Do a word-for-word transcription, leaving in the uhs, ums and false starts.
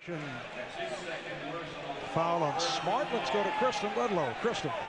Foul on Smart. Let's go to Kristen Ludlow. Kristen.